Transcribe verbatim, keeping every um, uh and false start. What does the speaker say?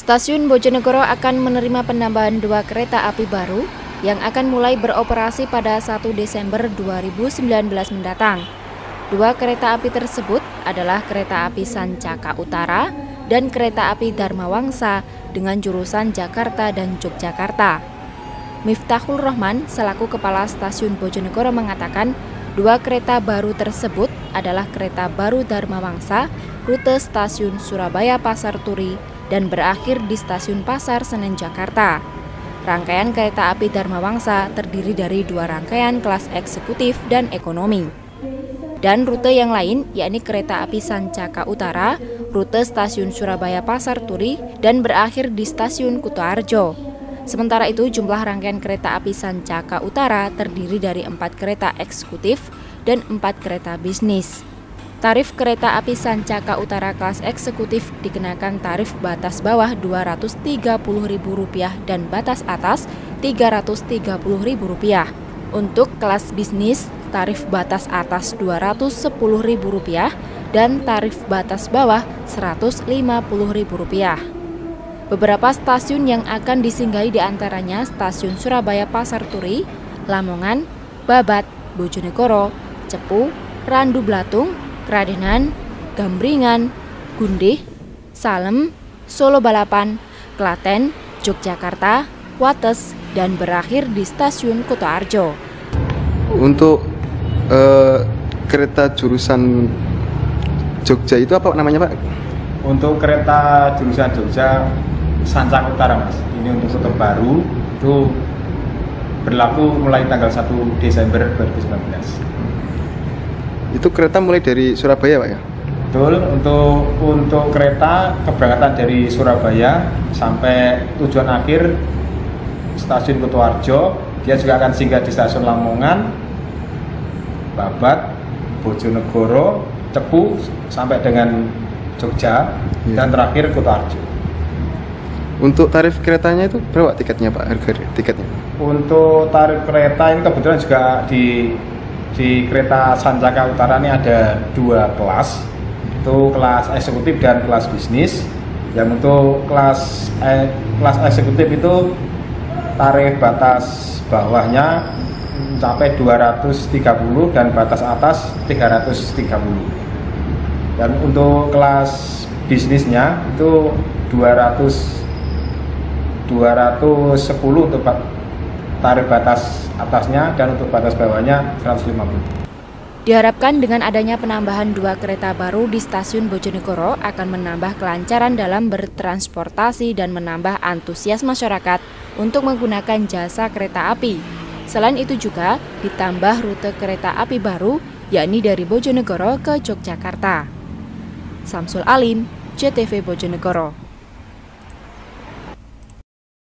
Stasiun Bojonegoro akan menerima penambahan dua kereta api baru yang akan mulai beroperasi pada satu Desember dua ribu sembilan belas mendatang. Dua kereta api tersebut adalah kereta api Sancaka Utara dan kereta api Dharma Wangsa dengan jurusan Jakarta dan Yogyakarta. Miftahul Rahman selaku Kepala Stasiun Bojonegoro mengatakan dua kereta baru tersebut adalah kereta baru Dharma Wangsa rute stasiun Surabaya Pasar Turi dan berakhir di stasiun Pasar Senen Jakarta. Rangkaian kereta api Dharma Wangsa terdiri dari dua rangkaian kelas eksekutif dan ekonomi. Dan rute yang lain yakni kereta api Sancaka Utara, rute stasiun Surabaya Pasar Turi dan berakhir di stasiun Kutoarjo. Sementara itu jumlah rangkaian kereta api Sancaka Utara terdiri dari empat kereta eksekutif dan empat kereta bisnis. Tarif kereta api Sancaka Utara kelas eksekutif dikenakan tarif batas bawah dua ratus tiga puluh ribu rupiah dan batas atas tiga ratus tiga puluh ribu rupiah. Untuk kelas bisnis, tarif batas atas dua ratus sepuluh ribu rupiah dan tarif batas bawah seratus lima puluh ribu rupiah. Beberapa stasiun yang akan disinggahi diantaranya stasiun Surabaya Pasar Turi, Lamongan, Babat, Bojonegoro, Cepu, Randu Blatung, Kradenan, Gambringan, Gundih, Salem, Solo Balapan, Klaten, Yogyakarta, Wates, dan berakhir di stasiun Kutoarjo. Untuk uh, kereta jurusan Jogja itu apa namanya, Pak? Untuk kereta jurusan Jogja Sancaka Utara, Mas. Ini untuk rute baru itu berlaku mulai tanggal satu Desember dua ribu sembilan belas. Itu kereta mulai dari Surabaya, Pak ya? Betul, untuk untuk kereta keberangkatan dari Surabaya sampai tujuan akhir stasiun Kutoarjo, dia juga akan singgah di stasiun Lamongan, Babat, Bojonegoro, Cepu sampai dengan Jogja, ya. Dan terakhir Kutoarjo. Untuk tarif keretanya itu berapa tiketnya, Pak? Harga tiketnya? Untuk tarif kereta ini kebetulan juga di Di kereta Sancaka Utara ini ada dua kelas, itu kelas eksekutif dan kelas bisnis. Yang untuk kelas eh, kelas eksekutif itu tarif batas bawahnya mencapai dua ratus tiga puluh dan batas atas tiga ratus tiga puluh. Dan untuk kelas bisnisnya itu dua ratus sepuluh untuk tarif batas atasnya dan untuk batas bawahnya seratus lima puluh. Diharapkan dengan adanya penambahan dua kereta baru di stasiun Bojonegoro akan menambah kelancaran dalam bertransportasi dan menambah antusias masyarakat untuk menggunakan jasa kereta api. Selain itu juga ditambah rute kereta api baru yakni dari Bojonegoro ke Yogyakarta. Samsul Alim, J T V Bojonegoro.